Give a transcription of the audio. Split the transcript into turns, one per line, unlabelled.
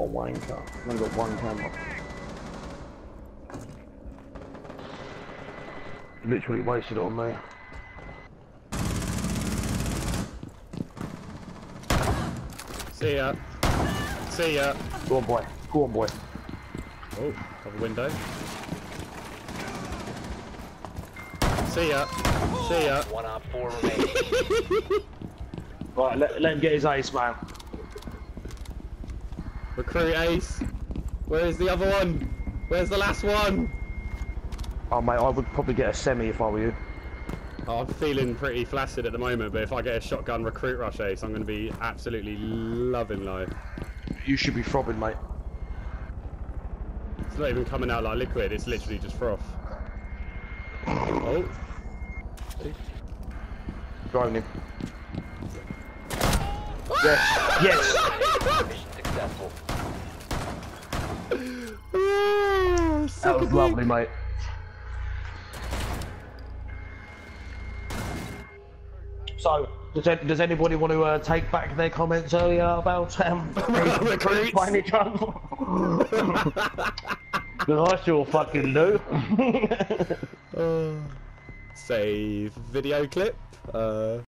a wanker. I've only got one camera. Literally wasted it on me.
See ya. See ya.
Go on, boy. Go on, boy.
Oh, have a window. See ya. See ya.
1 op 4 remaining.
Right, let him get his ace, man.
Recruit ace. Where's the other one? Where's the last one?
Oh, mate, I would probably get a semi if I were you.
Oh, I'm feeling pretty flaccid at the moment, but if I get a shotgun recruit rush ace, I'm going to be absolutely loving life.
You should be throbbing, mate.
It's not even coming out like liquid, it's literally just froth. Oh.
Driving him. Yes, yes!
Mission successful.
That was lovely, mate. So, does anybody want to take back their comments earlier about recruits by any chance? Because I sure fucking do.
Save video clip.